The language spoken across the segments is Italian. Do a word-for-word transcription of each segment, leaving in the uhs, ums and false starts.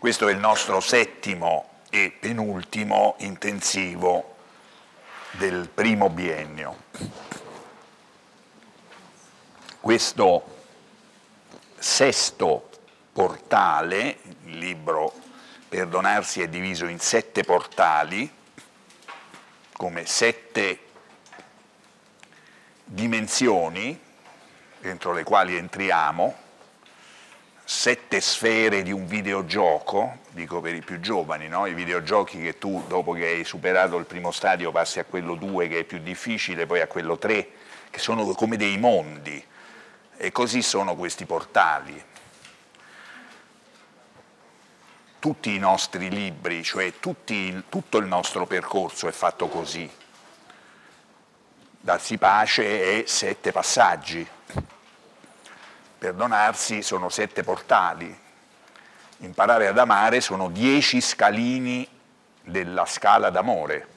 Questo è il nostro settimo e penultimo intensivo del primo biennio. Questo sesto portale, il libro Perdonarsi è diviso in sette portali, come sette dimensioni dentro le quali entriamo, sette sfere di un videogioco, dico per i più giovani, no? I videogiochi che tu, dopo che hai superato il primo stadio, passi a quello due che è più difficile, poi a quello tre, che sono come dei mondi, e così sono questi portali. Tutti i nostri libri, cioè tutti, tutto il nostro percorso è fatto così. Darsi pace è sette passaggi. Perdonarsi sono sette portali, imparare ad amare sono dieci scalini della scala d'amore,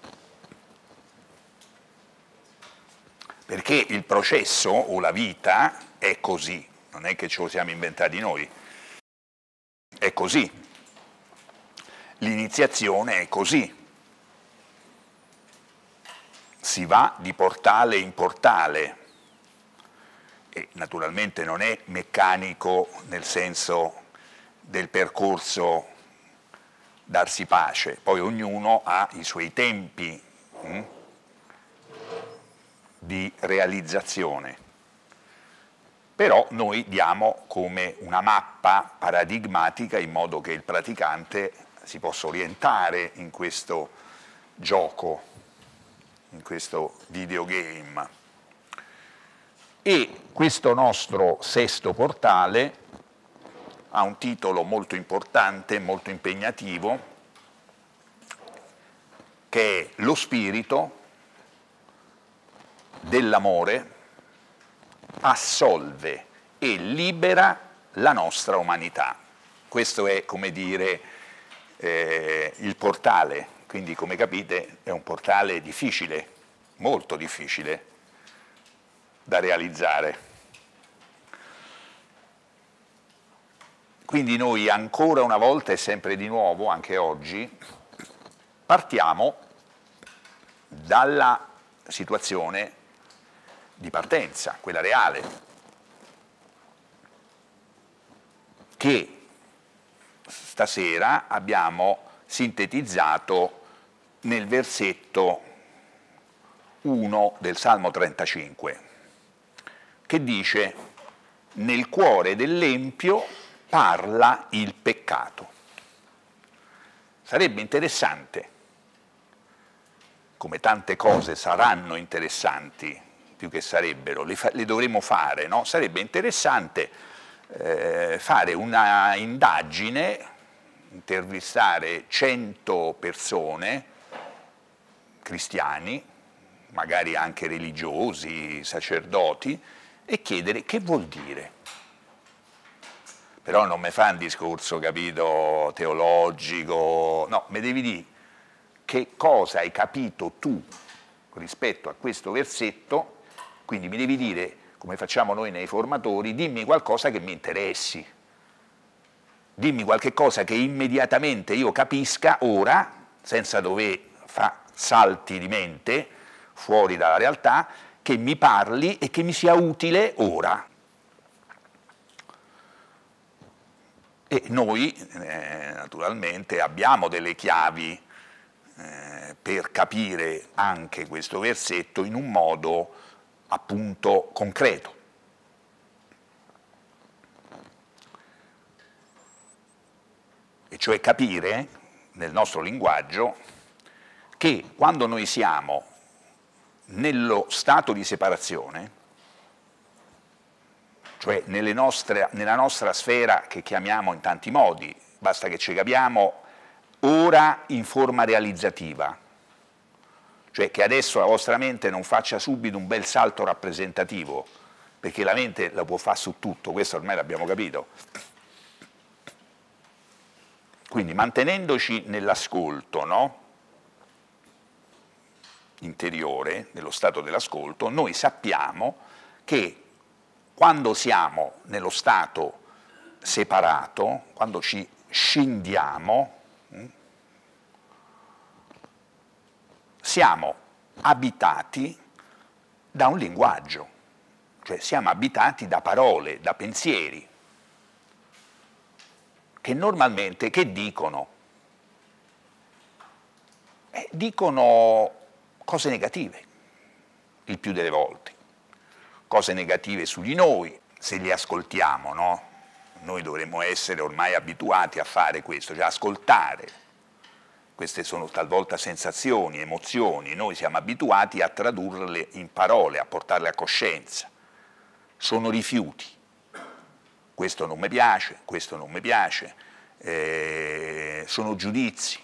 perché il processo o la vita è così, non è che ce lo siamo inventati noi, è così, l'iniziazione è così, si va di portale in portale. E naturalmente non è meccanico nel senso del percorso darsi pace, poi ognuno ha i suoi tempi hm, di realizzazione, però noi diamo come una mappa paradigmatica in modo che il praticante si possa orientare in questo gioco, in questo videogame. E questo nostro sesto portale ha un titolo molto importante, molto impegnativo, che è lo spirito dell'amore assolve e libera la nostra umanità. Questo è, come dire, eh, il portale, quindi come capite è un portale difficile, molto difficile da realizzare. Quindi noi ancora una volta e sempre di nuovo, anche oggi, partiamo dalla situazione di partenza, quella reale, che stasera abbiamo sintetizzato nel versetto uno del Salmo trentacinque, che dice: nel cuore dell'empio parla il peccato. Sarebbe interessante, come tante cose saranno interessanti, più che sarebbero, le, fa le dovremo fare, no? Sarebbe interessante eh, fare una indagine, intervistare cento persone, cristiani, magari anche religiosi, sacerdoti, e chiedere che vuol dire. Però non mi fa un discorso, capito, teologico, no, mi devi dire che cosa hai capito tu rispetto a questo versetto, quindi mi devi dire, come facciamo noi nei formatori, dimmi qualcosa che mi interessi, dimmi qualche cosa che immediatamente io capisca ora, senza dover fare salti di mente fuori dalla realtà, che mi parli e che mi sia utile ora. E noi, eh, naturalmente, abbiamo delle chiavi eh, per capire anche questo versetto in un modo, appunto, concreto. E cioè capire, nel nostro linguaggio, che quando noi siamo nello stato di separazione, cioè nelle nostre, nella nostra sfera che chiamiamo in tanti modi, basta che ci capiamo ora in forma realizzativa, cioè che adesso la vostra mente non faccia subito un bel salto rappresentativo, perché la mente la può fare su tutto, questo ormai l'abbiamo capito. Quindi mantenendoci nell'ascolto, no? interiore, nello stato dell'ascolto, noi sappiamo che quando siamo nello stato separato, quando ci scendiamo, siamo abitati da un linguaggio, cioè siamo abitati da parole, da pensieri, che normalmente che dicono? Eh, dicono cose negative, il più delle volte, cose negative su di noi, se li ascoltiamo, no? Noi dovremmo essere ormai abituati a fare questo, cioè ascoltare. Queste sono talvolta sensazioni, emozioni, noi siamo abituati a tradurle in parole, a portarle a coscienza. Sono rifiuti. Questo non mi piace, questo non mi piace, eh, sono giudizi.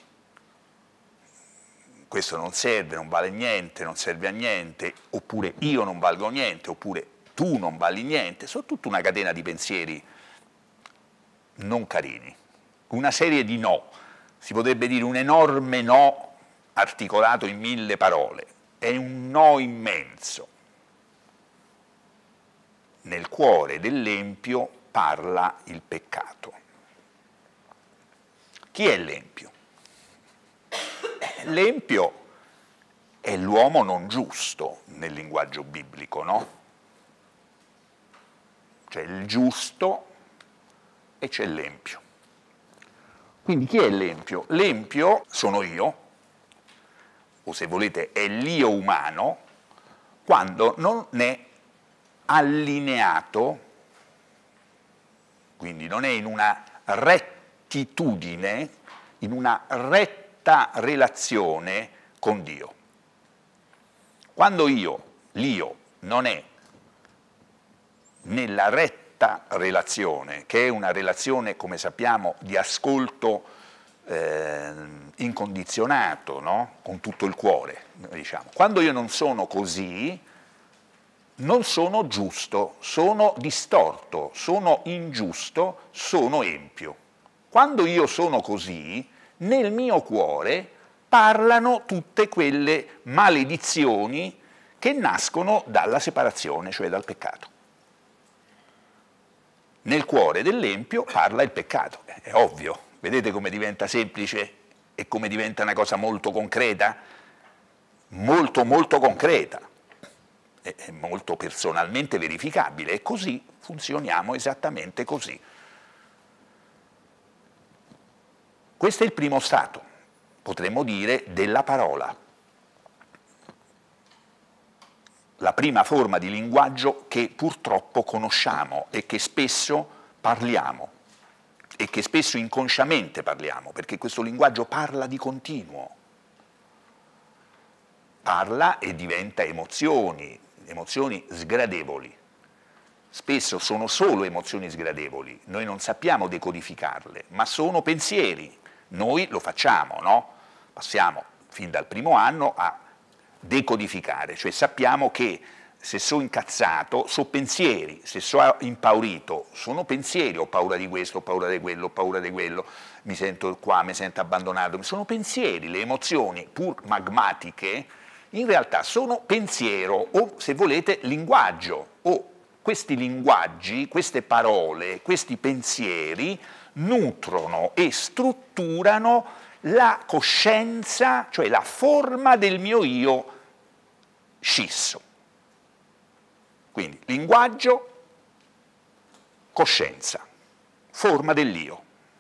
Questo non serve, non vale niente, non serve a niente, oppure io non valgo niente, oppure tu non vali niente. Sono tutta una catena di pensieri non carini, una serie di no. Si potrebbe dire un enorme no articolato in mille parole, è un no immenso. Nel cuore dell'empio parla il peccato. Chi è l'empio? L'empio è l'uomo non giusto nel linguaggio biblico, no? C'è il giusto e c'è l'empio. Quindi chi è l'empio? L'empio sono io, o se volete è l'io umano, quando non è allineato, quindi non è in una rettitudine, in una retta relazione con Dio. Quando io, l'io, non è nella retta relazione, che è una relazione, come sappiamo, di ascolto eh, incondizionato, no? Con tutto il cuore, diciamo. Quando io non sono così, non sono giusto, sono distorto, sono ingiusto, sono empio. Quando io sono così, nel mio cuore parlano tutte quelle maledizioni che nascono dalla separazione, cioè dal peccato. Nel cuore dell'empio parla il peccato, è ovvio. Vedete come diventa semplice e come diventa una cosa molto concreta? Molto, molto concreta, è molto personalmente verificabile, e così funzioniamo esattamente così. Questo è il primo stato, potremmo dire, della parola. La prima forma di linguaggio che purtroppo conosciamo e che spesso parliamo, e che spesso inconsciamente parliamo, perché questo linguaggio parla di continuo. Parla e diventa emozioni, emozioni sgradevoli. Spesso sono solo emozioni sgradevoli, noi non sappiamo decodificarle, ma sono pensieri. Noi lo facciamo, no? Passiamo fin dal primo anno a decodificare, cioè sappiamo che se sono incazzato sono pensieri, se sono impaurito sono pensieri, ho paura di questo, ho paura di quello, ho paura di quello, mi sento qua, mi sento abbandonato, sono pensieri, le emozioni pur magmatiche in realtà sono pensiero o, se volete, linguaggio, o questi linguaggi, queste parole, questi pensieri nutrono e strutturano la coscienza, cioè la forma del mio io scisso. Quindi linguaggio, coscienza, forma dell'io.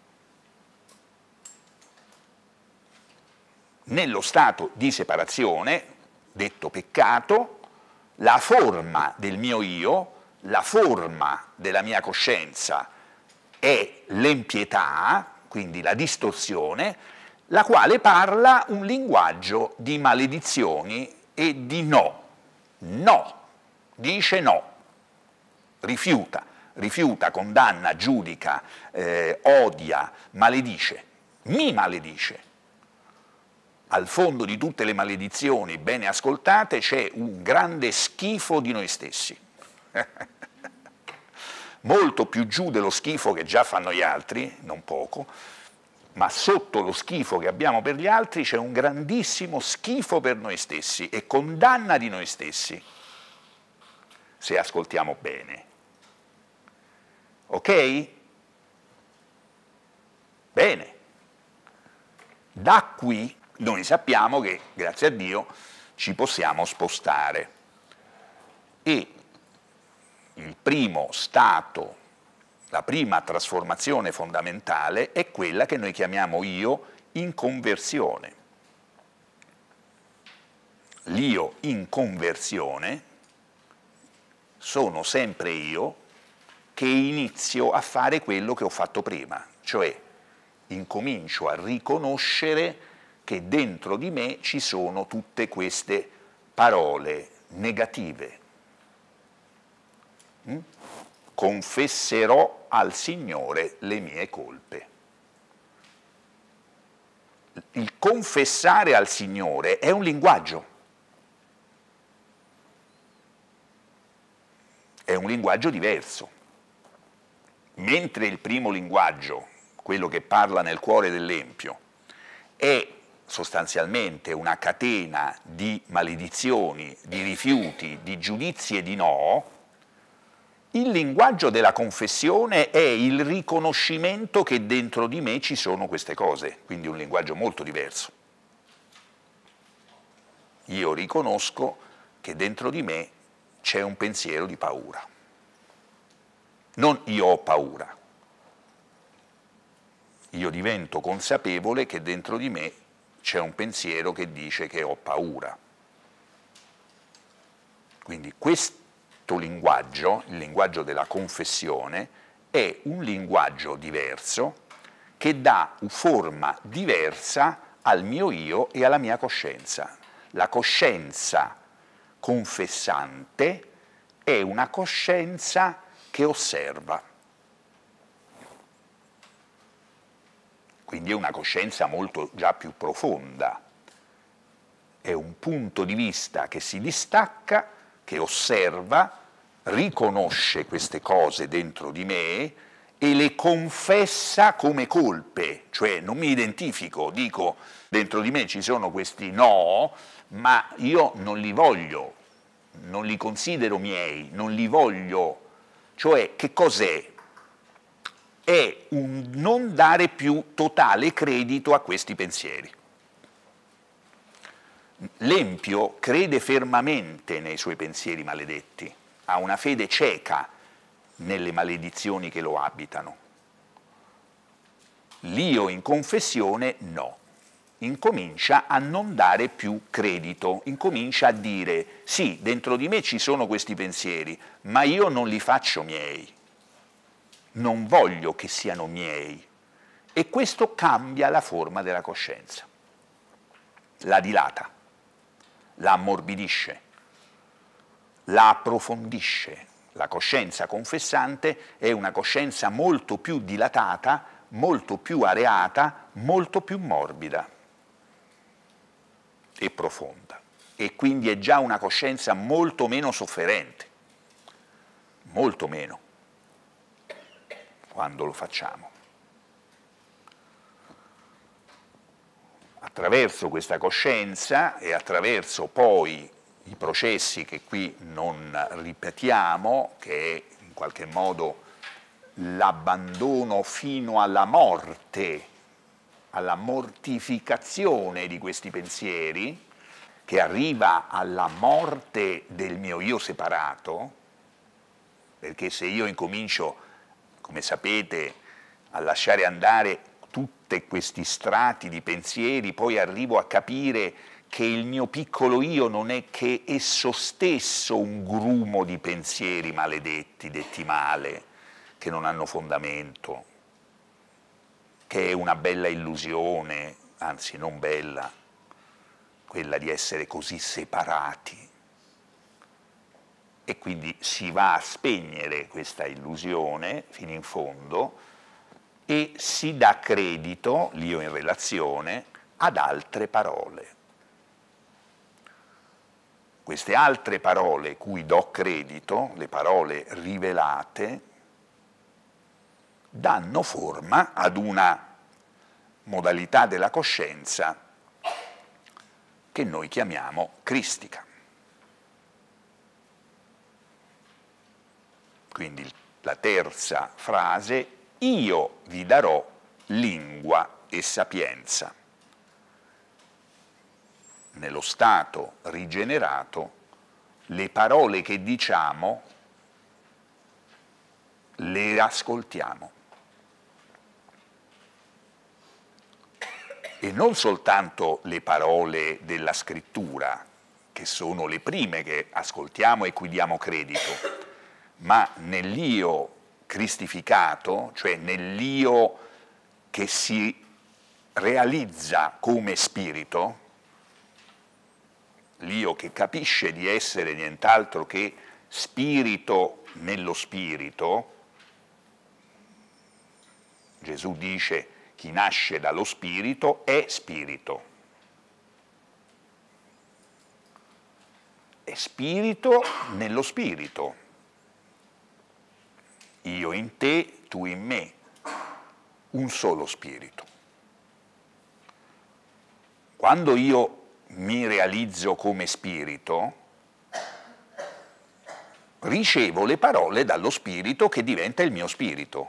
Nello stato di separazione, detto peccato, la forma del mio io, la forma della mia coscienza è l'empietà, quindi la distorsione, la quale parla un linguaggio di maledizioni e di no. No, dice no, rifiuta, rifiuta, condanna, giudica, eh, odia, maledice, mi maledice. Al fondo di tutte le maledizioni bene ascoltate c'è un grande schifo di noi stessi. Molto più giù dello schifo che già fanno gli altri, non poco, ma sotto lo schifo che abbiamo per gli altri c'è un grandissimo schifo per noi stessi e condanna di noi stessi, se ascoltiamo bene. Ok? Bene. Da qui noi sappiamo che, grazie a Dio, ci possiamo spostare. E il primo stato, la prima trasformazione fondamentale è quella che noi chiamiamo io in conversione. L'io in conversione sono sempre io che inizio a fare quello che ho fatto prima, cioè incomincio a riconoscere che dentro di me ci sono tutte queste parole negative. Mm? Confesserò al Signore le mie colpe. Il confessare al Signore è un linguaggio. È un linguaggio diverso. Mentre il primo linguaggio, quello che parla nel cuore dell'empio, è sostanzialmente una catena di maledizioni, di rifiuti, di giudizi e di no, il linguaggio della confessione è il riconoscimento che dentro di me ci sono queste cose, quindi un linguaggio molto diverso. Io riconosco che dentro di me c'è un pensiero di paura. Non io ho paura. Io divento consapevole che dentro di me c'è un pensiero che dice che ho paura. Quindi questo linguaggio, il linguaggio della confessione, è un linguaggio diverso che dà forma diversa al mio io e alla mia coscienza. La coscienza confessante è una coscienza che osserva. Quindi è una coscienza molto già più profonda. È un punto di vista che si distacca, che osserva, riconosce queste cose dentro di me e le confessa come colpe, cioè non mi identifico, dico dentro di me ci sono questi no, ma io non li voglio, non li considero miei, non li voglio, cioè che cos'è? È un non dare più totale credito a questi pensieri. L'empio crede fermamente nei suoi pensieri maledetti, ha una fede cieca nelle maledizioni che lo abitano. L'io in confessione no, incomincia a non dare più credito, incomincia a dire sì, dentro di me ci sono questi pensieri, ma io non li faccio miei, non voglio che siano miei, e questo cambia la forma della coscienza, la dilata, la ammorbidisce, la approfondisce. La coscienza confessante è una coscienza molto più dilatata, molto più areata, molto più morbida e profonda, e quindi è già una coscienza molto meno sofferente, molto meno, quando lo facciamo. Attraverso questa coscienza e attraverso poi i processi che qui non ripetiamo, che è in qualche modo l'abbandono fino alla morte, alla mortificazione di questi pensieri, che arriva alla morte del mio io separato, perché se io incomincio, come sapete, a lasciare andare tutti questi strati di pensieri, poi arrivo a capire che il mio piccolo io non è che esso stesso un grumo di pensieri maledetti, detti male, che non hanno fondamento, che è una bella illusione, anzi non bella, quella di essere così separati. E quindi si va a spegnere questa illusione fino in fondo e si dà credito, l'io in relazione, ad altre parole. Queste altre parole cui do credito, le parole rivelate, danno forma ad una modalità della coscienza che noi chiamiamo cristica. Quindi la terza frase, io vi darò lingua e sapienza. Nello stato rigenerato, le parole che diciamo le ascoltiamo. E non soltanto le parole della scrittura, che sono le prime che ascoltiamo e cui diamo credito, ma nell'io cristificato, cioè nell'io che si realizza come spirito, l'io che capisce di essere nient'altro che spirito nello spirito. Gesù dice: chi nasce dallo spirito è spirito. È spirito nello spirito. Io in te, tu in me, un solo spirito. Quando io mi realizzo come spirito, ricevo le parole dallo spirito che diventa il mio spirito.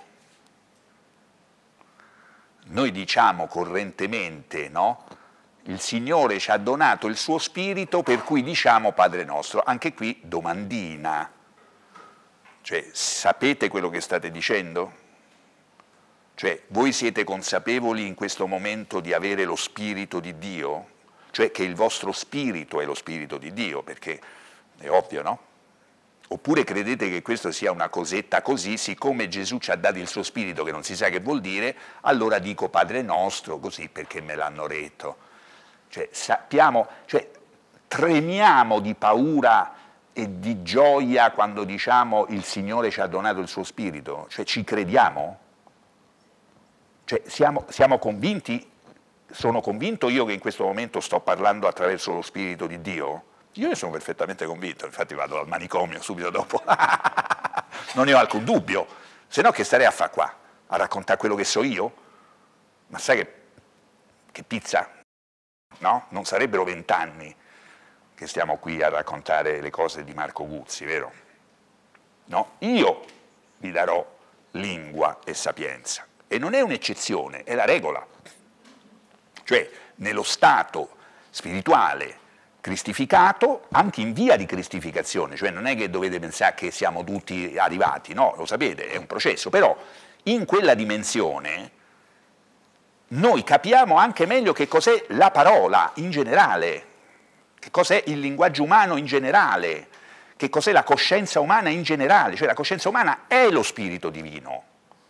Noi diciamo correntemente, no? Il Signore ci ha donato il suo spirito, per cui diciamo Padre nostro. Anche qui domandina. Cioè, sapete quello che state dicendo? Cioè, voi siete consapevoli in questo momento di avere lo spirito di Dio? Cioè che il vostro spirito è lo spirito di Dio, perché è ovvio, no? Oppure credete che questo sia una cosetta così, siccome Gesù ci ha dato il suo spirito che non si sa che vuol dire, allora dico Padre nostro così perché me l'hanno detto. Cioè sappiamo, cioè tremiamo di paura e di gioia quando diciamo il Signore ci ha donato il suo spirito, cioè ci crediamo? Cioè siamo, siamo convinti, sono convinto io che in questo momento sto parlando attraverso lo spirito di Dio? Io ne sono perfettamente convinto, infatti vado al manicomio subito dopo, non ne ho alcun dubbio, se no che starei a fare qua, a raccontare quello che so io? Ma sai che, che pizza, no? Non sarebbero vent'anni che stiamo qui a raccontare le cose di Marco Guzzi, vero? No? Io vi darò lingua e sapienza, e non è un'eccezione, è la regola, cioè nello stato spirituale cristificato, anche in via di cristificazione, cioè non è che dovete pensare che siamo tutti arrivati, no, lo sapete, è un processo, però in quella dimensione noi capiamo anche meglio che cos'è la parola in generale, che cos'è il linguaggio umano in generale, che cos'è la coscienza umana in generale, cioè la coscienza umana è lo spirito divino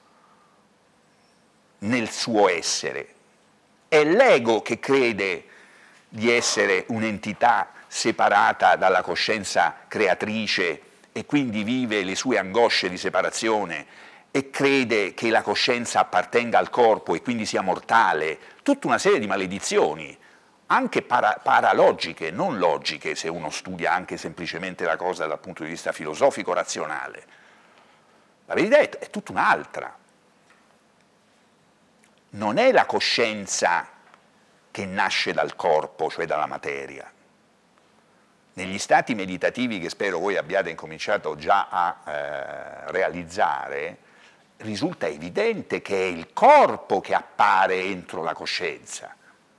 nel suo essere, è l'ego che crede di essere un'entità separata dalla coscienza creatrice e quindi vive le sue angosce di separazione e crede che la coscienza appartenga al corpo e quindi sia mortale, tutta una serie di maledizioni, anche para paralogiche, non logiche, se uno studia anche semplicemente la cosa dal punto di vista filosofico-razionale. La verità è, è tutta un'altra. Non è la coscienza che nasce dal corpo, cioè dalla materia. Negli stati meditativi che spero voi abbiate incominciato già a eh, realizzare, risulta evidente che è il corpo che appare entro la coscienza.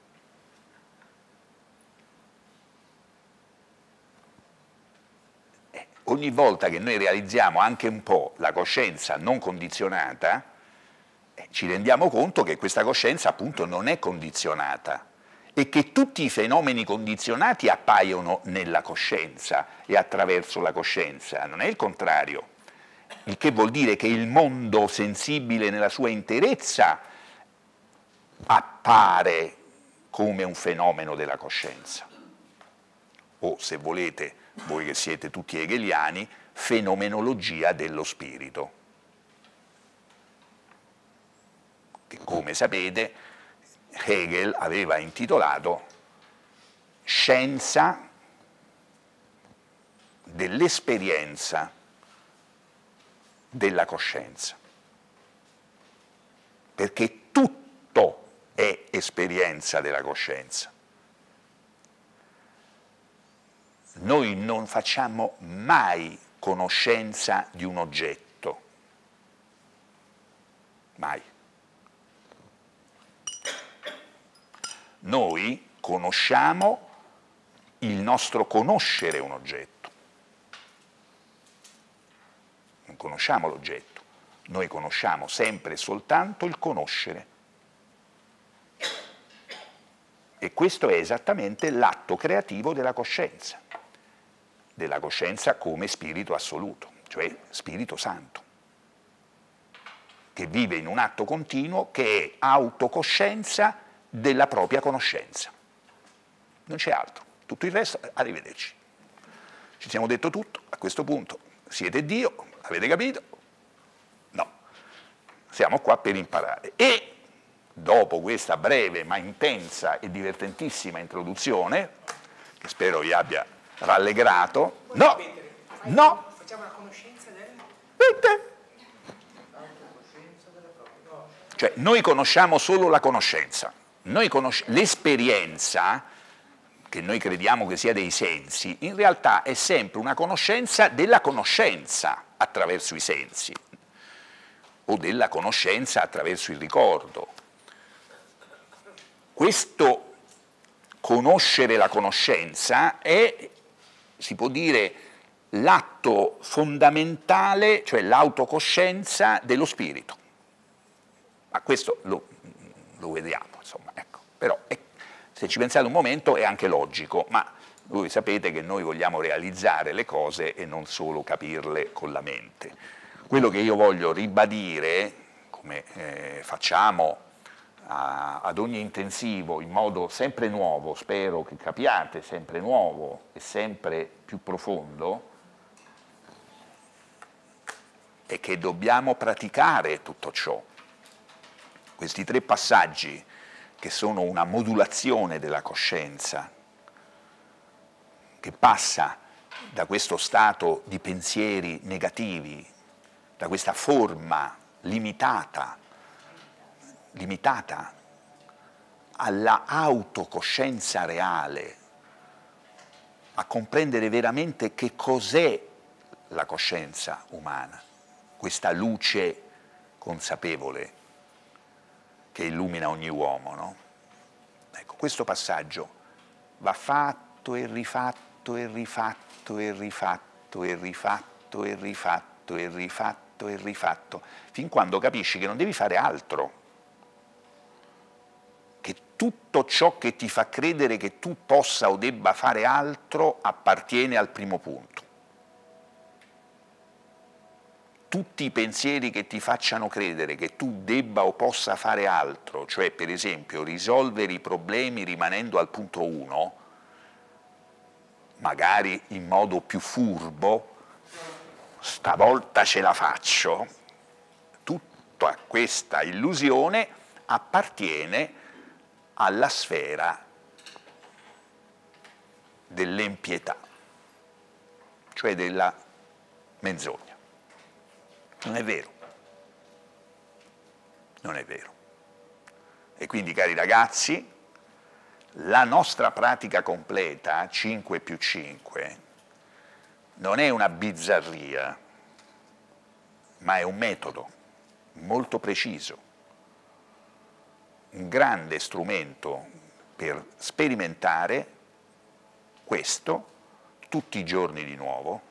Eh, ogni volta che noi realizziamo anche un po' la coscienza non condizionata, ci rendiamo conto che questa coscienza appunto non è condizionata e che tutti i fenomeni condizionati appaiono nella coscienza e attraverso la coscienza, non è il contrario, il che vuol dire che il mondo sensibile nella sua interezza appare come un fenomeno della coscienza, o se volete, voi che siete tutti hegeliani, fenomenologia dello spirito, che come sapete Hegel aveva intitolato Scienza dell'esperienza della coscienza, perché tutto è esperienza della coscienza. Noi non facciamo mai conoscenza di un oggetto, mai. Noi conosciamo il nostro conoscere un oggetto. Non conosciamo l'oggetto, noi conosciamo sempre e soltanto il conoscere. E questo è esattamente l'atto creativo della coscienza, della coscienza come spirito assoluto, cioè Spirito Santo, che vive in un atto continuo che è autocoscienza della propria conoscenza. Non c'è altro, tutto il resto, arrivederci. Ci siamo detto tutto, a questo punto siete Dio, avete capito? No, siamo qua per imparare. E dopo questa breve ma intensa e divertentissima introduzione, che spero vi abbia rallegrato, no, no, facciamo la conoscenza del... Cioè, noi conosciamo solo la conoscenza, l'esperienza, che noi crediamo che sia dei sensi, in realtà è sempre una conoscenza della conoscenza attraverso i sensi, o della conoscenza attraverso il ricordo. Questo conoscere la conoscenza è, si può dire, l'atto fondamentale, cioè l'autocoscienza dello spirito. Ma questo lo, lo vediamo, insomma, ecco. Però è, se ci pensate un momento è anche logico, ma voi sapete che noi vogliamo realizzare le cose e non solo capirle con la mente. Quello che io voglio ribadire, come eh, facciamo a, ad ogni intensivo, in modo sempre nuovo, spero che capiate, sempre nuovo e sempre più profondo, è che dobbiamo praticare tutto ciò. Questi tre passaggi, che sono una modulazione della coscienza, che passa da questo stato di pensieri negativi, da questa forma limitata, limitata alla autocoscienza reale, a comprendere veramente che cos'è la coscienza umana, questa luce consapevole che illumina ogni uomo, no? Ecco, questo passaggio va fatto e rifatto e rifatto e rifatto e rifatto e rifatto e rifatto e rifatto, fin quando capisci che non devi fare altro, che tutto ciò che ti fa credere che tu possa o debba fare altro appartiene al primo punto. Tutti i pensieri che ti facciano credere che tu debba o possa fare altro, cioè per esempio risolvere i problemi rimanendo al punto uno, magari in modo più furbo, stavolta ce la faccio, tutta questa illusione appartiene alla sfera dell'empietà, cioè della menzogna. Non è vero, non è vero. E quindi, cari ragazzi, la nostra pratica completa, cinque più cinque, non è una bizzarria, ma è un metodo molto preciso, un grande strumento per sperimentare questo tutti i giorni di nuovo,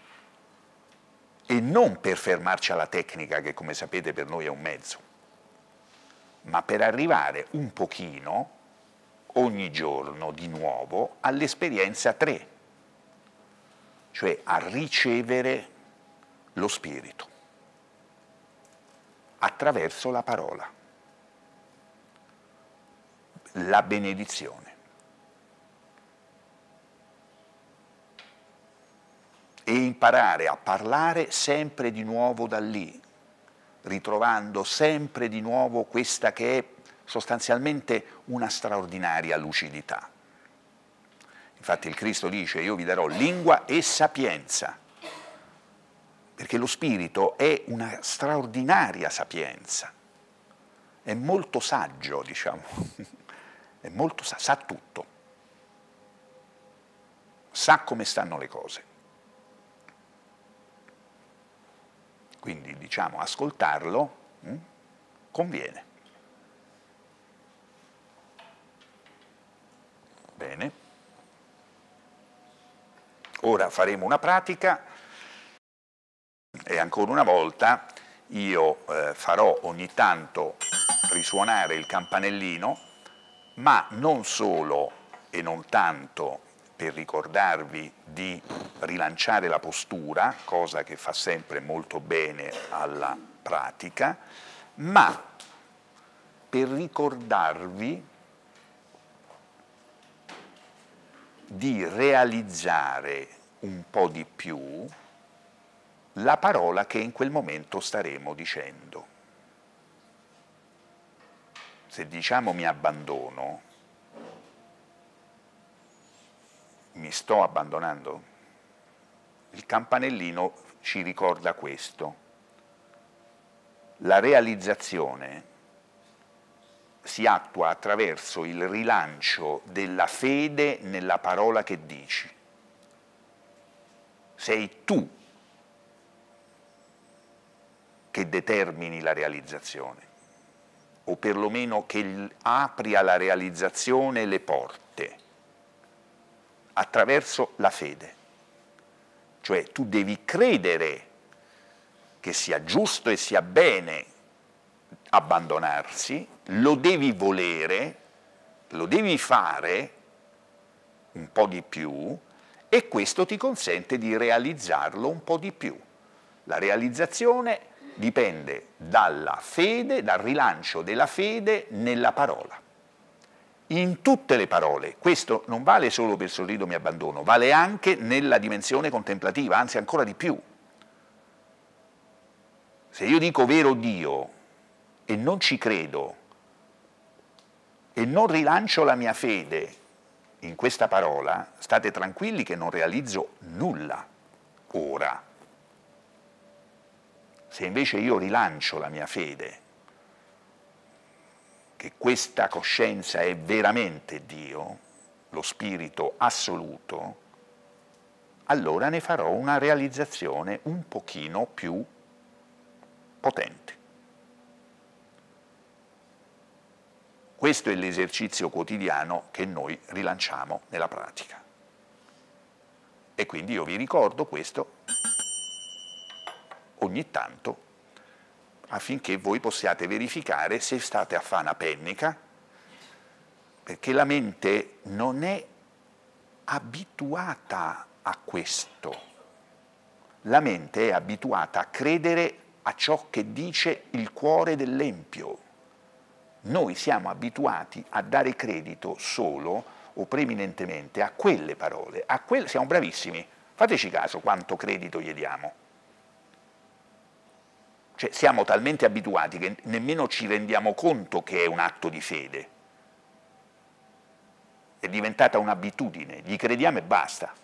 e non per fermarci alla tecnica, che come sapete per noi è un mezzo, ma per arrivare un pochino, ogni giorno di nuovo, all'esperienza tre, cioè a ricevere lo Spirito attraverso la parola, la benedizione. E imparare a parlare sempre di nuovo da lì, ritrovando sempre di nuovo questa che è sostanzialmente una straordinaria lucidità. Infatti il Cristo dice: io vi darò lingua e sapienza, perché lo Spirito è una straordinaria sapienza, è molto saggio, diciamo, è molto sa, sa tutto, sa come stanno le cose. Quindi, diciamo, ascoltarlo hm, conviene. Ora faremo una pratica e ancora una volta io eh, farò ogni tanto risuonare il campanellino, ma non solo e non tanto per ricordarvi di rilanciare la postura, cosa che fa sempre molto bene alla pratica, ma per ricordarvi di realizzare un po' di più la parola che in quel momento staremo dicendo. Se diciamo mi abbandono, mi sto abbandonando? Il campanellino ci ricorda questo. La realizzazione si attua attraverso il rilancio della fede nella parola che dici. Sei tu che determini la realizzazione, o perlomeno che apri alla realizzazione le porte, attraverso la fede. Cioè tu devi credere che sia giusto e sia bene abbandonarsi, lo devi volere, lo devi fare un po' di più e questo ti consente di realizzarlo un po' di più. La realizzazione dipende dalla fede, dal rilancio della fede nella parola. In tutte le parole, questo non vale solo per sorrido mi abbandono, vale anche nella dimensione contemplativa, anzi ancora di più. Se io dico vero Dio e non ci credo e non rilancio la mia fede in questa parola, state tranquilli che non realizzo nulla ora. Se invece io rilancio la mia fede, che questa coscienza è veramente Dio, lo spirito assoluto, allora ne farò una realizzazione un pochino più potente. Questo è l'esercizio quotidiano che noi rilanciamo nella pratica. E quindi io vi ricordo questo ogni tanto affinché voi possiate verificare se state a fare una pennica, perché la mente non è abituata a questo. La mente è abituata a credere a ciò che dice il cuore dell'empio. Noi siamo abituati a dare credito solo o preminentemente a quelle parole, a quelle, siamo bravissimi, fateci caso quanto credito gli diamo. Cioè siamo talmente abituati che nemmeno ci rendiamo conto che è un atto di fede. È diventata un'abitudine, gli crediamo e basta.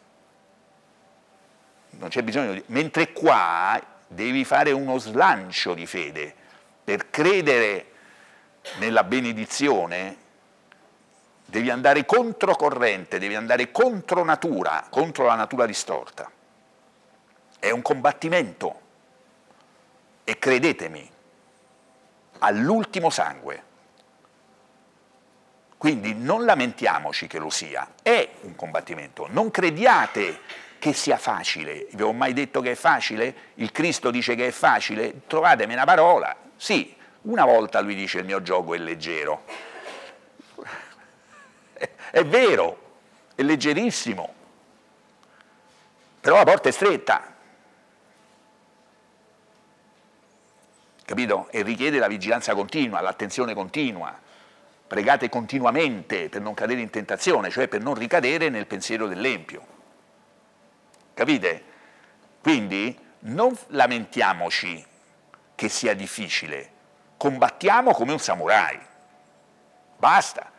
Non c'è bisogno di... Mentre qua devi fare uno slancio di fede per credere nella benedizione, devi andare controcorrente, devi andare contro natura, contro la natura distorta. È un combattimento e credetemi, all'ultimo sangue. Quindi non lamentiamoci che lo sia, è un combattimento. Non crediate che sia facile. Vi ho mai detto che è facile? Il Cristo dice che è facile? Trovatemi una parola. Sì, una volta lui dice il mio gioco è leggero. È vero, è leggerissimo, però la porta è stretta. Capito? E richiede la vigilanza continua, l'attenzione continua. Pregate continuamente per non cadere in tentazione, cioè per non ricadere nel pensiero dell'empio. Capite? Quindi non lamentiamoci che sia difficile, combattiamo come un samurai. Basta.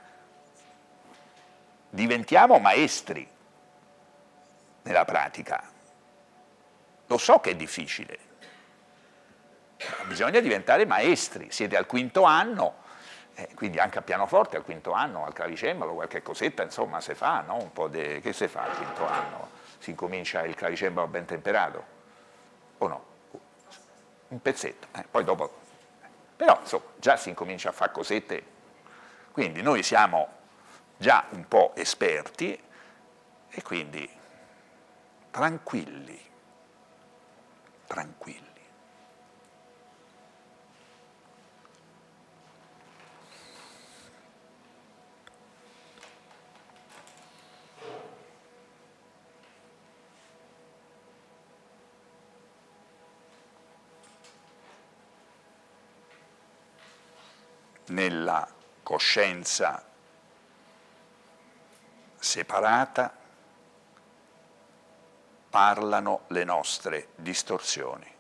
Diventiamo maestri nella pratica. Lo so che è difficile, bisogna diventare maestri, siete al quinto anno, eh, quindi anche a pianoforte al quinto anno, al clavicembalo, qualche cosetta insomma si fa, no? Un po' di... che si fa al quinto anno? Si incomincia il clavicembalo ben temperato, o no? Un pezzetto, eh, poi dopo... Però insomma già si incomincia a fare cosette, quindi noi siamo già un po' esperti e quindi tranquilli, tranquilli. Nella coscienza separata parlano le nostre distorsioni.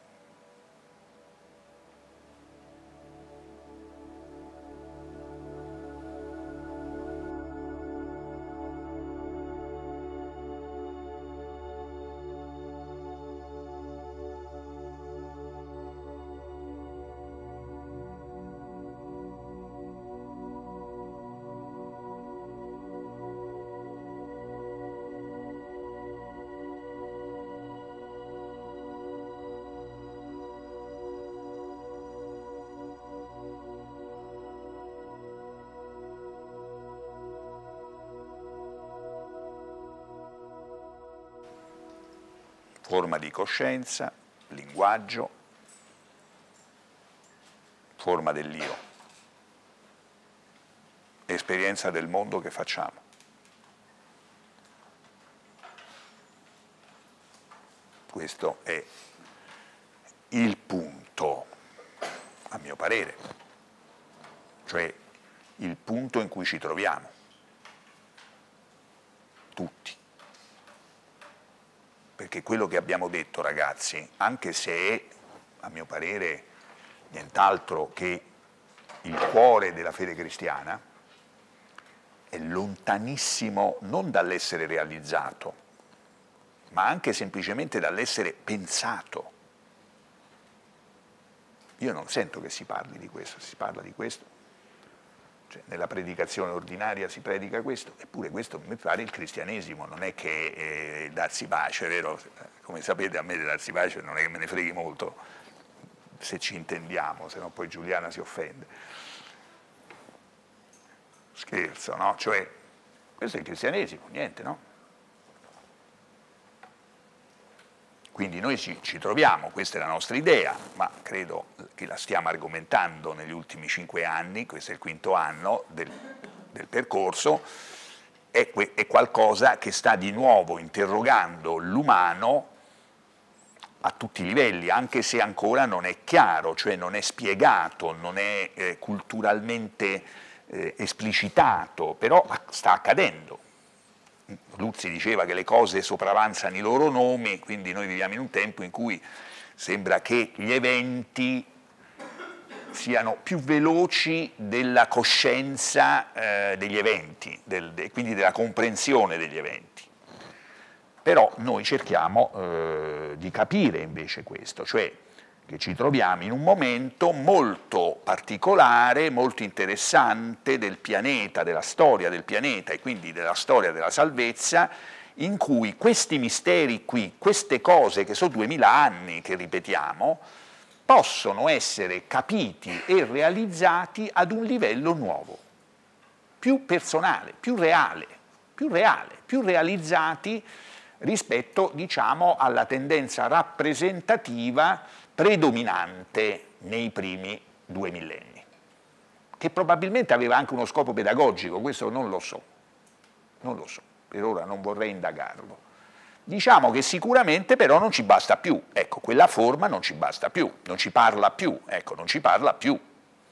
Forma di coscienza, linguaggio, forma dell'io, esperienza del mondo che facciamo. Questo è il punto, a mio parere, cioè il punto in cui ci troviamo, tutti. Perché quello che abbiamo detto, ragazzi, anche se è, a mio parere, nient'altro che il cuore della fede cristiana, è lontanissimo non dall'essere realizzato, ma anche semplicemente dall'essere pensato. Io non sento che si parli di questo, si parla di questo. Cioè, nella predicazione ordinaria si predica questo, eppure questo mi pare il cristianesimo, non è che eh, darsi pace, vero? Come sapete a me di darsi pace non è che me ne freghi molto, se ci intendiamo, se no poi Giuliana si offende. Scherzo, no? Cioè, questo è il cristianesimo, niente, no? Quindi noi ci, ci troviamo, questa è la nostra idea, ma credo che la stiamo argomentando negli ultimi cinque anni, questo è il quinto anno del, del percorso, è, è qualcosa che sta di nuovo interrogando l'umano a tutti i livelli, anche se ancora non è chiaro, cioè non è spiegato, non è eh, culturalmente eh, esplicitato, però sta accadendo. Luzzi diceva che le cose sopravanzano i loro nomi, quindi noi viviamo in un tempo in cui sembra che gli eventi siano più veloci della coscienza eh, degli eventi, del, de, quindi della comprensione degli eventi. Però noi cerchiamo eh, di capire invece questo, cioè che ci troviamo in un momento molto particolare, molto interessante del pianeta, della storia del pianeta e quindi della storia della salvezza, in cui questi misteri qui, queste cose che sono duemila anni che ripetiamo, possono essere capiti e realizzati ad un livello nuovo, più personale, più reale, più reale, più realizzati rispetto, diciamo, alla tendenza rappresentativa predominante nei primi due millenni, che probabilmente aveva anche uno scopo pedagogico, questo non lo so, non lo so, per ora non vorrei indagarlo. Diciamo che sicuramente però non ci basta più, ecco, quella forma non ci basta più, non ci parla più, ecco, non ci parla più.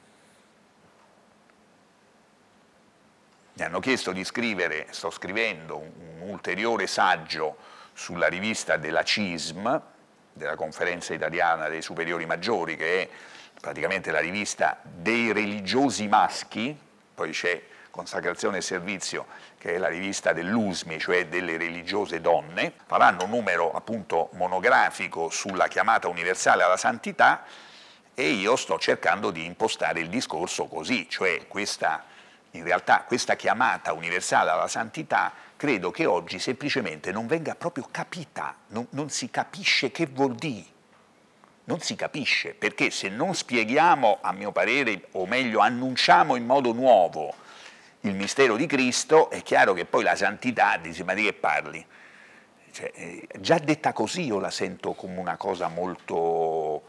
Mi hanno chiesto di scrivere, sto scrivendo un, un ulteriore saggio sulla rivista della C I S M, della Conferenza Italiana dei Superiori Maggiori, che è praticamente la rivista dei religiosi maschi, poi c'è Consacrazione e Servizio, che è la rivista dell'U S M I, cioè delle religiose donne. Faranno un numero appunto monografico sulla chiamata universale alla santità e io sto cercando di impostare il discorso così, cioè questa, in realtà questa chiamata universale alla santità credo che oggi semplicemente non venga proprio capita, non, non si capisce che vuol dire, non si capisce, perché se non spieghiamo, a mio parere, o meglio annunciamo in modo nuovo il mistero di Cristo, è chiaro che poi la santità, dice, ma di che parli? Cioè, eh, già detta così io la sento come una cosa molto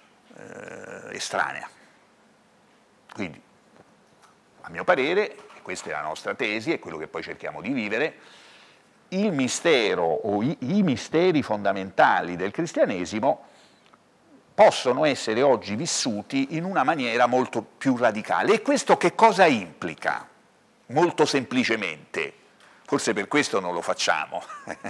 eh, estranea. Quindi, a mio parere, e questa è la nostra tesi, è quello che poi cerchiamo di vivere, il mistero o i, i misteri fondamentali del cristianesimo possono essere oggi vissuti in una maniera molto più radicale. E questo che cosa implica? Molto semplicemente, forse per questo non lo facciamo,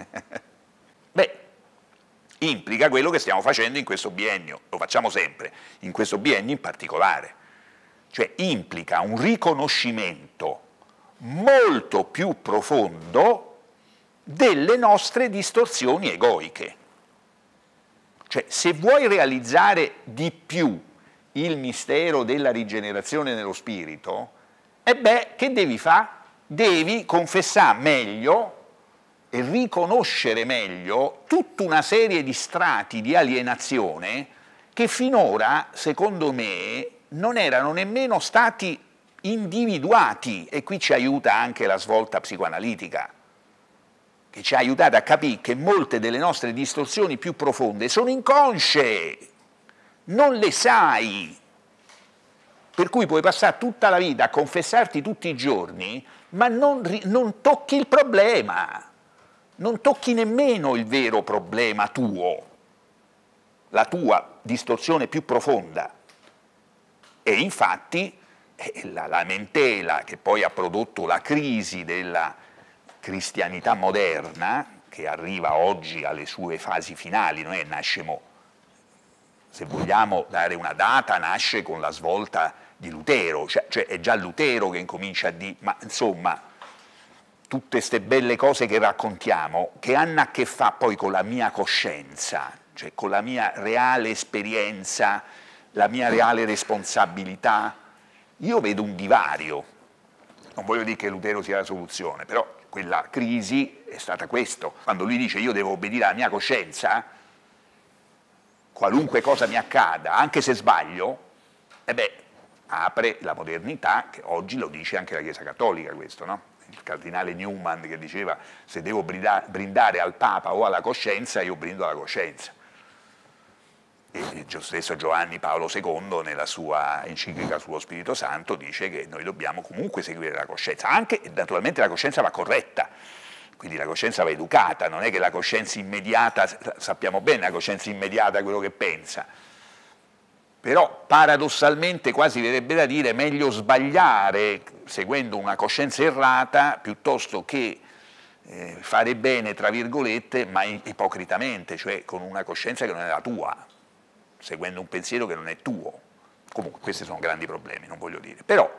beh, implica quello che stiamo facendo in questo biennio, lo facciamo sempre, in questo biennio in particolare, cioè implica un riconoscimento molto più profondo delle nostre distorsioni egoiche. Cioè, se vuoi realizzare di più il mistero della rigenerazione nello spirito, e beh, che devi fare? Devi confessare meglio e riconoscere meglio tutta una serie di strati di alienazione che finora, secondo me, non erano nemmeno stati individuati, e qui ci aiuta anche la svolta psicoanalitica, che ci ha aiutato a capire che molte delle nostre distorsioni più profonde sono inconsce, non le sai, per cui puoi passare tutta la vita a confessarti tutti i giorni, ma non, non tocchi il problema, non tocchi nemmeno il vero problema tuo, la tua distorsione più profonda. E infatti la lamentela che poi ha prodotto la crisi della cristianità moderna, che arriva oggi alle sue fasi finali, non è nasce mo, se vogliamo dare una data, nasce con la svolta di Lutero, cioè, cioè è già Lutero che incomincia a dire, ma insomma, tutte queste belle cose che raccontiamo, che hanno a che fare poi con la mia coscienza, cioè con la mia reale esperienza, la mia reale responsabilità, io vedo un divario. Non voglio dire che Lutero sia la soluzione, però quella crisi è stata questo. Quando lui dice io devo obbedire alla mia coscienza, qualunque cosa mi accada, anche se sbaglio, e beh, apre la modernità, che oggi lo dice anche la Chiesa Cattolica questo, no? Il cardinale Newman che diceva se devo brindare al Papa o alla coscienza, io brindo alla coscienza. E lo stesso Giovanni Paolo secondo nella sua enciclica sullo Spirito Santo dice che noi dobbiamo comunque seguire la coscienza, anche naturalmente la coscienza va corretta, quindi la coscienza va educata, non è che la coscienza immediata, sappiamo bene la coscienza immediata è quello che pensa, però paradossalmente quasi verrebbe da dire meglio sbagliare seguendo una coscienza errata piuttosto che eh, fare bene tra virgolette ma ipocritamente, cioè con una coscienza che non è la tua, seguendo un pensiero che non è tuo. Comunque questi sono grandi problemi, non voglio dire, però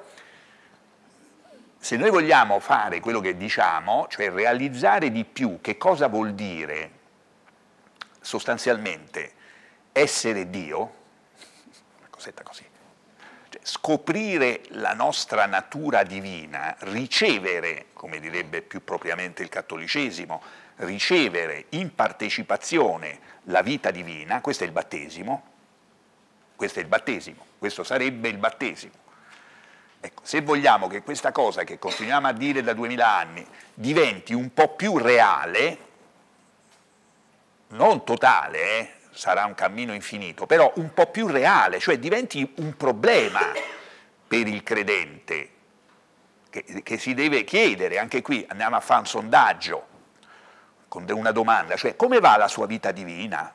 se noi vogliamo fare quello che diciamo, cioè realizzare di più, che cosa vuol dire sostanzialmente essere Dio, una cosetta così, cioè, scoprire la nostra natura divina, ricevere, come direbbe più propriamente il cattolicesimo, ricevere in partecipazione la vita divina, questo è il battesimo, questo è il battesimo, questo sarebbe il battesimo. Ecco, se vogliamo che questa cosa che continuiamo a dire da duemila anni diventi un po' più reale, non totale, eh, sarà un cammino infinito, però un po' più reale, cioè diventi un problema per il credente, che, che si deve chiedere, anche qui andiamo a fare un sondaggio, con una domanda, cioè come va la sua vita divina?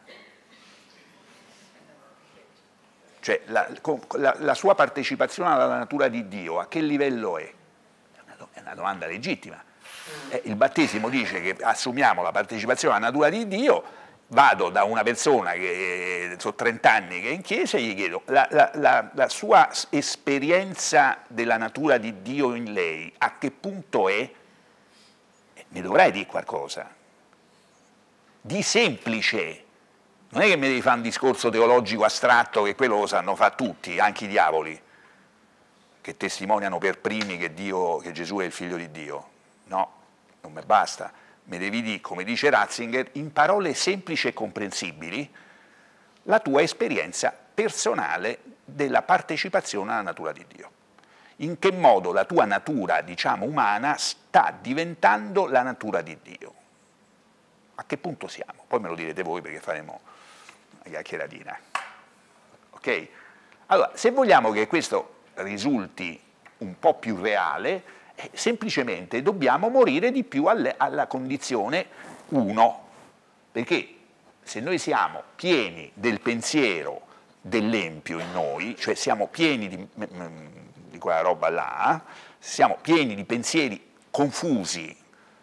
Cioè la, la, la sua partecipazione alla natura di Dio, a che livello è? È una domanda legittima. Eh, il battesimo dice che assumiamo la partecipazione alla natura di Dio, vado da una persona che sono trent'anni che è in chiesa e gli chiedo la, la, la, la sua esperienza della natura di Dio in lei, a che punto è? Eh, mi dovrai dire qualcosa. Di semplice, non è che mi devi fare un discorso teologico astratto, che quello lo sanno fare tutti, anche i diavoli, che testimoniano per primi che, Dio, che Gesù è il figlio di Dio. No, non mi basta, mi devi dire, come dice Ratzinger, in parole semplici e comprensibili, la tua esperienza personale della partecipazione alla natura di Dio. In che modo la tua natura, diciamo, umana sta diventando la natura di Dio. A che punto siamo? Poi me lo direte voi perché faremo una chiacchieratina. Ok? Allora, se vogliamo che questo risulti un po' più reale, eh, semplicemente dobbiamo morire di più alle, alla condizione uno, perché se noi siamo pieni del pensiero dell'empio in noi, cioè siamo pieni di, di quella roba là, siamo pieni di pensieri confusi,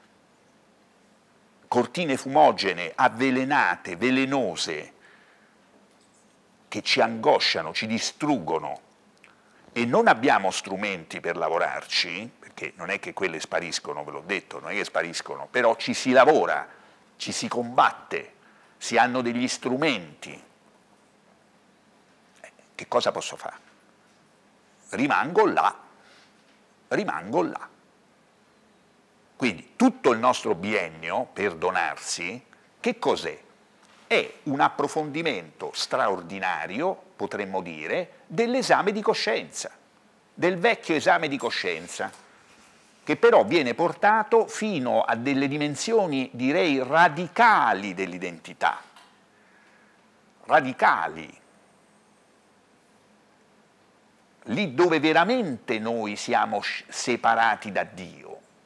cortine fumogene, avvelenate, velenose, che ci angosciano, ci distruggono, e non abbiamo strumenti per lavorarci, perché non è che quelle spariscono, ve l'ho detto, non è che spariscono, però ci si lavora, ci si combatte, si hanno degli strumenti. Che cosa posso fare? Rimango là, rimango là. Quindi tutto il nostro biennio, per donarsi, che cos'è? È un approfondimento straordinario, potremmo dire, dell'esame di coscienza, del vecchio esame di coscienza, che però viene portato fino a delle dimensioni, direi, radicali dell'identità. Radicali. Lì dove veramente noi siamo separati da Dio.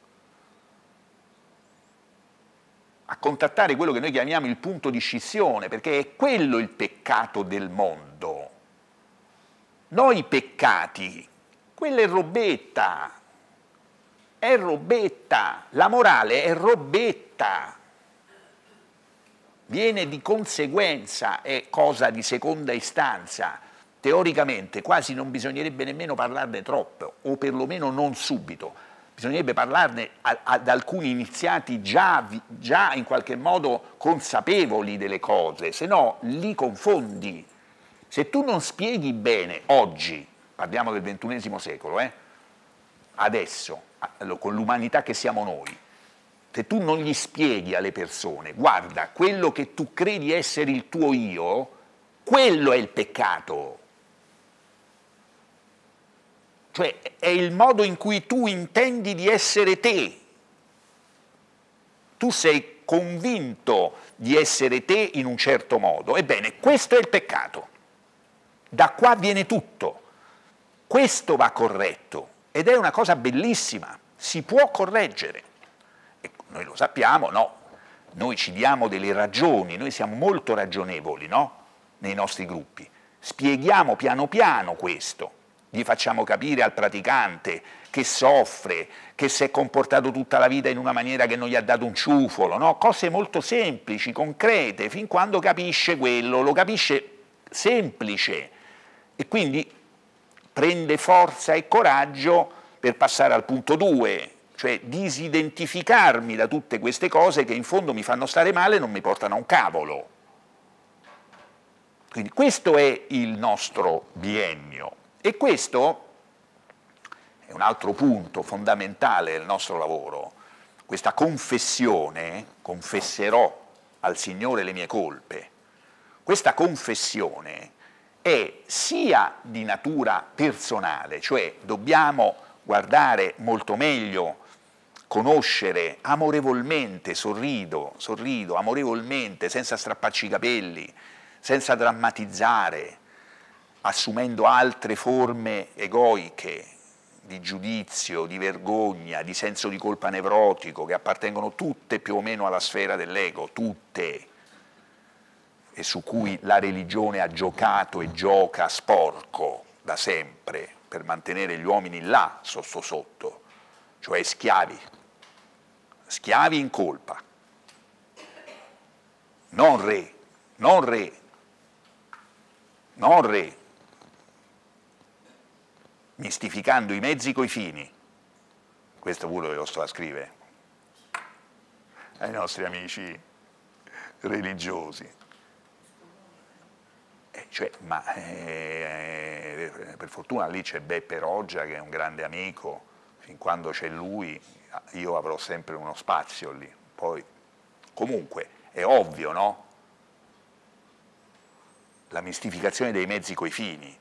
A contattare quello che noi chiamiamo il punto di scissione, perché è quello il peccato del mondo. Noi peccati, quella è robetta, è robetta, la morale è robetta, viene di conseguenza, è cosa di seconda istanza. Teoricamente quasi non bisognerebbe nemmeno parlarne troppo, o perlomeno non subito. Bisognerebbe parlarne ad alcuni iniziati già, già in qualche modo consapevoli delle cose, se no li confondi. Se tu non spieghi bene oggi, parliamo del ventunesimo secolo, eh, adesso, con l'umanità che siamo noi, se tu non gli spieghi alle persone, guarda, quello che tu credi essere il tuo io, quello è il peccato. Cioè è il modo in cui tu intendi di essere te. Tu sei convinto di essere te in un certo modo. Ebbene, questo è il peccato. Da qua viene tutto. Questo va corretto ed è una cosa bellissima. Si può correggere. E noi lo sappiamo, no? Noi ci diamo delle ragioni, noi siamo molto ragionevoli, no? Nei nostri gruppi. Spieghiamo piano piano questo. Gli facciamo capire al praticante che soffre, che si è comportato tutta la vita in una maniera che non gli ha dato un ciufolo, no? Cose molto semplici, concrete, fin quando capisce quello, lo capisce semplice e quindi prende forza e coraggio per passare al punto due, cioè disidentificarmi da tutte queste cose che in fondo mi fanno stare male e non mi portano a un cavolo. Quindi questo è il nostro biennio. E questo è un altro punto fondamentale del nostro lavoro, questa confessione, confesserò al Signore le mie colpe, questa confessione è sia di natura personale, cioè dobbiamo guardare molto meglio, conoscere amorevolmente, sorrido, sorrido, amorevolmente, senza strapparci i capelli, senza drammatizzare, assumendo altre forme egoiche di giudizio, di vergogna, di senso di colpa nevrotico, che appartengono tutte più o meno alla sfera dell'ego, tutte, e su cui la religione ha giocato e gioca sporco da sempre per mantenere gli uomini là, sotto sotto, cioè schiavi, schiavi in colpa, non re, non re, non re, mistificando i mezzi coi fini. Questo pure ve lo sto a scrivere ai nostri amici religiosi. Eh, cioè, ma eh, per fortuna lì c'è Beppe Roggia che è un grande amico, fin quando c'è lui io avrò sempre uno spazio lì. Poi, comunque, è ovvio, no? La mistificazione dei mezzi coi fini.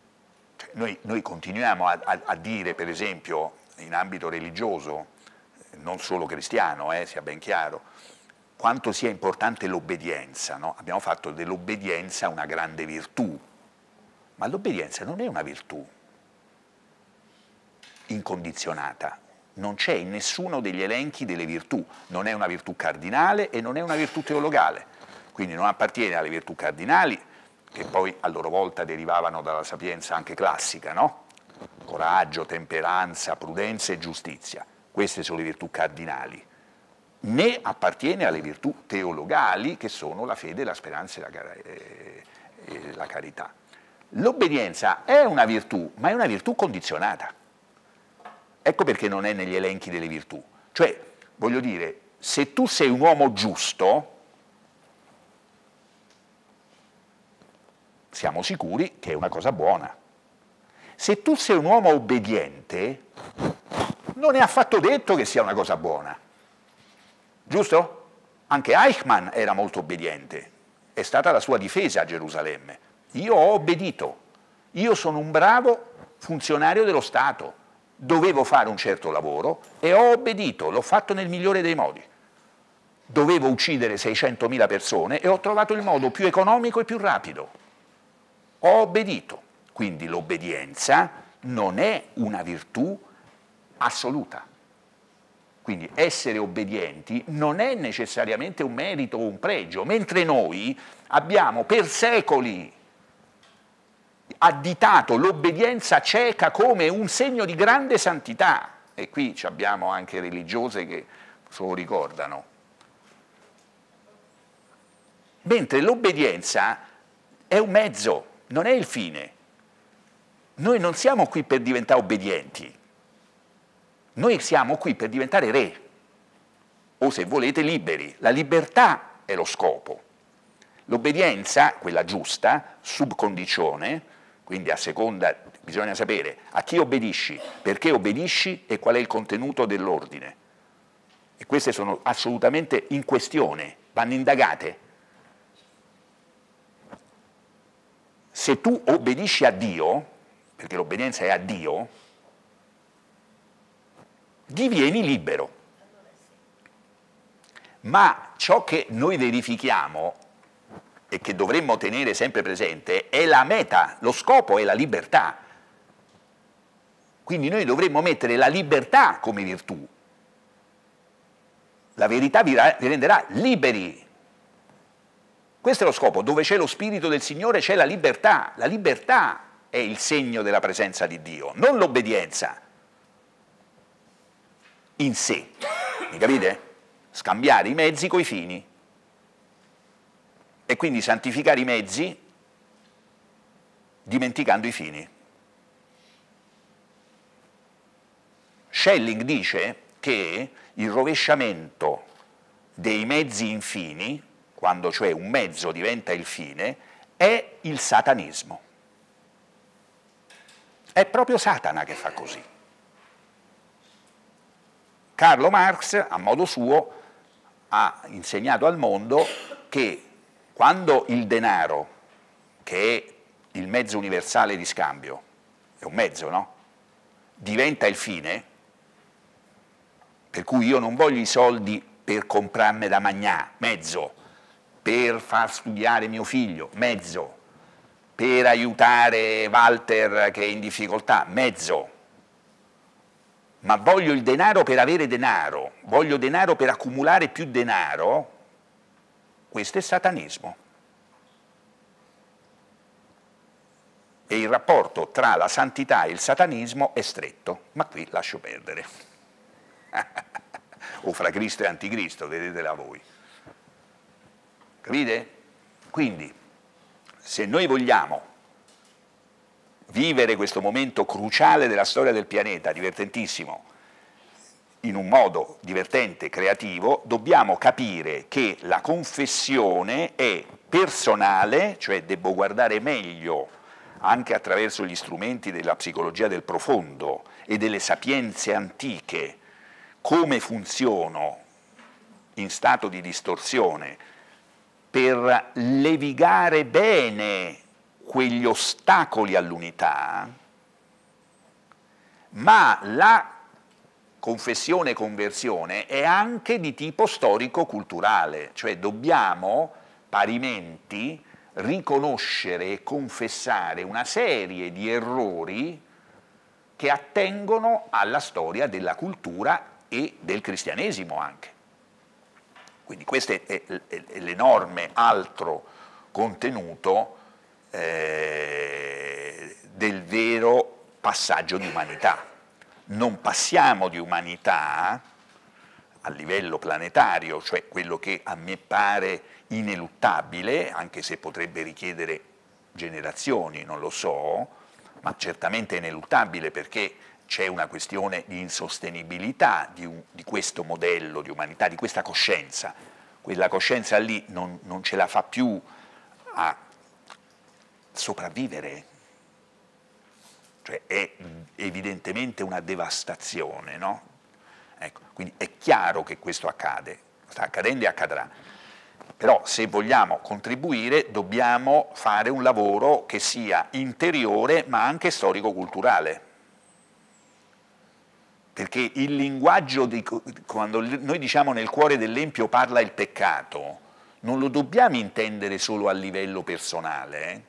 Noi, noi continuiamo a, a, a dire, per esempio, in ambito religioso, non solo cristiano, eh, sia ben chiaro, quanto sia importante l'obbedienza, no? Abbiamo fatto dell'obbedienza una grande virtù, ma l'obbedienza non è una virtù incondizionata, non c'è in nessuno degli elenchi delle virtù, non è una virtù cardinale e non è una virtù teologale, quindi non appartiene alle virtù cardinali, che poi a loro volta derivavano dalla sapienza anche classica, no? Coraggio, temperanza, prudenza e giustizia, queste sono le virtù cardinali, né appartiene alle virtù teologali che sono la fede, la speranza e la, car e la carità. L'obbedienza è una virtù, ma è una virtù condizionata. Ecco perché non è negli elenchi delle virtù. Cioè, voglio dire, se tu sei un uomo giusto, siamo sicuri che è una cosa buona. Se tu sei un uomo obbediente, non è affatto detto che sia una cosa buona. Giusto? Anche Eichmann era molto obbediente, è stata la sua difesa a Gerusalemme. Io ho obbedito, io sono un bravo funzionario dello Stato, dovevo fare un certo lavoro e ho obbedito, l'ho fatto nel migliore dei modi. Dovevo uccidere seicentomila persone e ho trovato il modo più economico e più rapido. Ho obbedito. Quindi l'obbedienza non è una virtù assoluta. Quindi essere obbedienti non è necessariamente un merito o un pregio, mentre noi abbiamo per secoli additato l'obbedienza cieca come un segno di grande santità. E qui abbiamo anche religiose che se lo ricordano. Mentre l'obbedienza è un mezzo, non è il fine. Noi non siamo qui per diventare obbedienti, noi siamo qui per diventare re, o se volete liberi. La libertà è lo scopo. L'obbedienza, quella giusta, sub condizione, quindi a seconda, bisogna sapere a chi obbedisci, perché obbedisci e qual è il contenuto dell'ordine. E queste sono assolutamente in questione, vanno indagate. Se tu obbedisci a Dio, perché l'obbedienza è a Dio, divieni libero. Ma ciò che noi verifichiamo e che dovremmo tenere sempre presente è la meta, lo scopo è la libertà. Quindi noi dovremmo mettere la libertà come virtù. La verità vi renderà liberi. Questo è lo scopo, dove c'è lo Spirito del Signore c'è la libertà. La libertà è il segno della presenza di Dio, non l'obbedienza in sé, mi capite? Scambiare i mezzi coi fini e quindi santificare i mezzi dimenticando i fini. Schelling dice che il rovesciamento dei mezzi in fini, quando cioè un mezzo diventa il fine, è il satanismo. È proprio Satana che fa così. Carlo Marx, a modo suo, ha insegnato al mondo che quando il denaro, che è il mezzo universale di scambio, è un mezzo, no? Diventa il fine, per cui io non voglio i soldi per comprarmi da mangiare, mezzo, per far studiare mio figlio, mezzo, per aiutare Walter che è in difficoltà, mezzo, ma voglio il denaro per avere denaro, voglio denaro per accumulare più denaro, questo è satanismo. E il rapporto tra la santità e il satanismo è stretto, ma qui lascio perdere. O fra Cristo e Anticristo, vedetela voi. Capite? Quindi, se noi vogliamo vivere questo momento cruciale della storia del pianeta, divertentissimo, in un modo divertente, creativo, dobbiamo capire che la confessione è personale, cioè devo guardare meglio anche attraverso gli strumenti della psicologia del profondo e delle sapienze antiche, come funziono in stato di distorsione, per levigare bene quegli ostacoli all'unità, ma la confessione e conversione è anche di tipo storico-culturale, cioè dobbiamo parimenti riconoscere e confessare una serie di errori che attengono alla storia della cultura e del cristianesimo anche. Quindi questo è, è, è l'enorme altro contenuto eh, del vero passaggio di umanità. Non passiamo di umanità a livello planetario, cioè quello che a me pare ineluttabile, anche se potrebbe richiedere generazioni, non lo so, ma certamente ineluttabile perché c'è una questione di insostenibilità di, un, di questo modello di umanità, di questa coscienza. Quella coscienza lì non, non ce la fa più a sopravvivere, cioè è evidentemente una devastazione, no? Ecco, quindi è chiaro che questo accade, sta accadendo e accadrà. Però se vogliamo contribuire dobbiamo fare un lavoro che sia interiore ma anche storico-culturale. Perché il linguaggio, di, quando noi diciamo nel cuore dell'empio parla il peccato, non lo dobbiamo intendere solo a livello personale. Eh?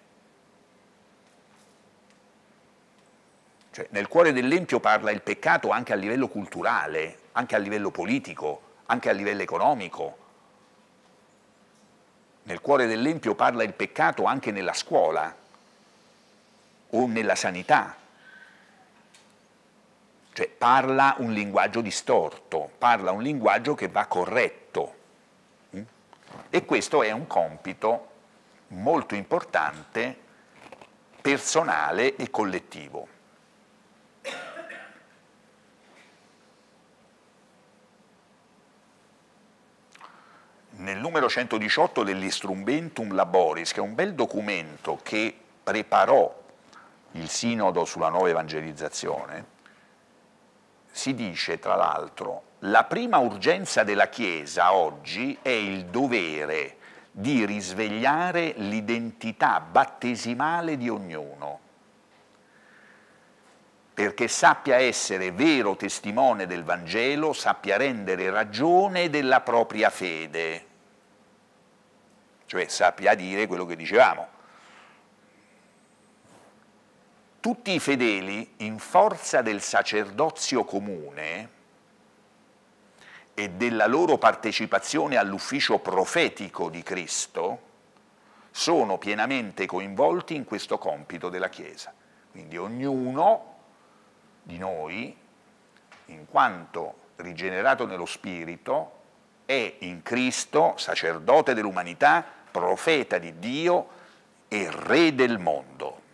Cioè, nel cuore dell'empio parla il peccato anche a livello culturale, anche a livello politico, anche a livello economico. Nel cuore dell'empio parla il peccato anche nella scuola o nella sanità. Cioè parla un linguaggio distorto, parla un linguaggio che va corretto. E questo è un compito molto importante, personale e collettivo. Nel numero centodiciotto dell'Instrumentum Laboris, che è un bel documento che preparò il Sinodo sulla nuova evangelizzazione, si dice, tra l'altro, la prima urgenza della Chiesa oggi è il dovere di risvegliare l'identità battesimale di ognuno, perché sappia essere vero testimone del Vangelo, sappia rendere ragione della propria fede, cioè sappia dire quello che dicevamo. Tutti i fedeli, in forza del sacerdozio comune e della loro partecipazione all'ufficio profetico di Cristo, sono pienamente coinvolti in questo compito della Chiesa. Quindi ognuno di noi, in quanto rigenerato nello Spirito, è in Cristo sacerdote dell'umanità, profeta di Dio e re del mondo.